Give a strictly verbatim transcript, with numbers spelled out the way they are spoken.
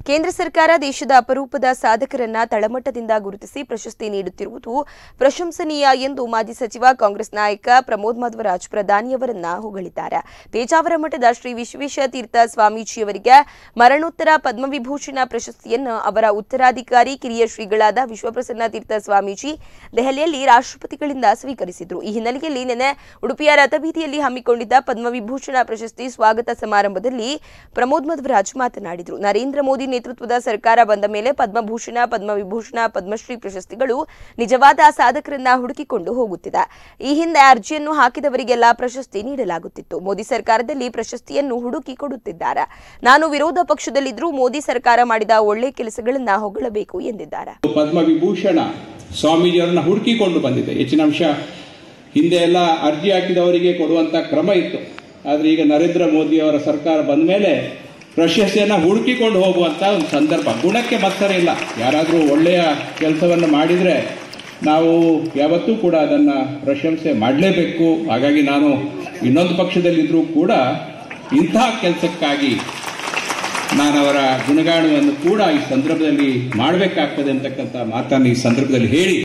ಕೇಂದ್ರ ಸರ್ಕಾರ ದೇಶದ ಅಪರೂಪದ ಸಾಧಕರನ್ನ ತಳಮಟ್ಟದಿಂದ ಗುರುತಿಸಿ ಪ್ರಶಸ್ತಿ ನೀಡುತ್ತಿರುವುದು ಪ್ರಶಂಸನೀಯ ಎಂದು ಮಾಜಿ ಸಚಿವ ಕಾಂಗ್ರೆಸ್ ನಾಯಕ ಪ್ರಮೋದ್ ಮಧ್ವರಾಜ್ ಪ್ರಧಾನಿಯವರನ್ನ ಹೊಗಳಿದ್ದಾರೆ. ಪೇಜಾವರ ಮಠದ ಶ್ರೀ ವಿಶ್ವೇಶ ತೀರ್ಥ ಸ್ವಾಮೀಜಿಯವರಿಗೆ ಮರಣೋತ್ತರ ಪದ್ಮವಿಭೂಷಣ ಪ್ರಶಸ್ತಿಯನ್ನು ಅವರ ಉತ್ತರಾಧಿಕಾರಿ ಕಿರಿಯ ಶ್ರೀಗಳಾದ ವಿಶ್ವಪ್ರಸನ್ನ ತೀರ್ಥ ಸ್ವಾಮೀಜಿ ದೆಹಲಿಯಲ್ಲಿ ರಾಷ್ಟ್ರಪತಿಗಳಿಂದ ಸ್ವೀಕರಿಸಿದರು. ಈ ಹಿನ್ನೆಲೆಯಲ್ಲಿ ನಿನ್ನೆ ಉಡುಪಿಯ ರಥಬೀದಿಯಲ್ಲಿ ಹಮ್ಮಿಕೊಂಡಿದ್ದ ಪದ್ಮವಿಭೂಷಣ ಪ್ರಶಸ್ತಿ ಸ್ವಾಗತ ಸಮಾರಂಭದಲ್ಲಿ ಪ್ರಮೋದ್ ಮಧ್ವರಾಜ್ ಮಾತನಾಡಿದರು. ನರೇಂದ್ರ ಮೋದಿ ನೇತೃತ್ವದ ಸರ್ಕಾರ ಬಂದ ಮೇಲೆ ಪದ್ಮಭೂಷಣ, ಪದ್ಮವಿಭೂಷಣ, ಪದ್ಮಶ್ರೀ ಪ್ರಶಸ್ತಿಗಳು ನಿಜವಾದ ಸಾಧಕರನ್ನ ಹುಡುಕಿಕೊಂಡು ಹೋಗುತ್ತಿದೆ. ಈ ಹಿಂದೆ ಅರ್ಜಿಯನ್ನು ಹಾಕಿದವರಿಗೆಲ್ಲ ಪ್ರಶಸ್ತಿ ನೀಡಲಾಗುತ್ತಿತ್ತು. ಮೋದಿ ಸರ್ಕಾರದಲ್ಲಿ ಪ್ರಶಸ್ತಿಯನ್ನು ಹುಡುಕಿ ಕೊಡುತ್ತಿದ್ದಾರೆ. ನಾನು ವಿರೋಧ ಪಕ್ಷದಲ್ಲಿದ್ದರೂ ಮೋದಿ ಸರ್ಕಾರ ಮಾಡಿದ ಒಳ್ಳೆ ಕೆಲಸಗಳನ್ನ ಹೊಗಳಬೇಕು ಎಂದಿದ್ದಾರೆ. ಪದ್ಮವಿಭೂಷಣ ಸ್ವಾಮೀಜಿಯವರನ್ನ ಹುಡುಕಿಕೊಂಡು ಬಂದಿದೆ. ಹೆಚ್ಚಿನ ಅಂಶ ಹಿಂದೆ ಎಲ್ಲ ಅರ್ಜಿ ಹಾಕಿದವರಿಗೆ ಕೊಡುವಂತ ಕ್ರಮ ಇತ್ತು. ಆದ್ರೆ ಈಗ ನರೇಂದ್ರ ಮೋದಿ ಅವರ ಸರ್ಕಾರ ಬಂದ ಮೇಲೆ ಪ್ರಶಸ್ತಿಯನ್ನ ಹುಡುಕಿಕೊಂಡು ಹೋಗುವಂತ ಒಂದು ಸಂದರ್ಭ. ಗುಣಕ್ಕೆ ಮತ್ಸರ ಇಲ್ಲ. ಯಾರಾದರೂ ಒಳ್ಳೆಯ ಕೆಲಸವನ್ನು ಮಾಡಿದ್ರೆ ನಾವು ಯಾವತ್ತೂ ಕೂಡ ಅದನ್ನ ಪ್ರಶಂಸೆ ಮಾಡಲೇಬೇಕು. ಹಾಗಾಗಿ ನಾನು ಇನ್ನೊಂದು ಪಕ್ಷದಲ್ಲಿದ್ರೂ ಕೂಡ ಇಂತಹ ಕೆಲಸಕ್ಕಾಗಿ ನಾನು ಅವರ ಗುಣಗಾನವನ್ನು ಕೂಡ ಈ ಸಂದರ್ಭದಲ್ಲಿ ಮಾಡಬೇಕಾಗ್ತದೆ ಅಂತಕ್ಕಂಥ ಮಾತನ್ನು ಈ ಸಂದರ್ಭದಲ್ಲಿ ಹೇಳಿ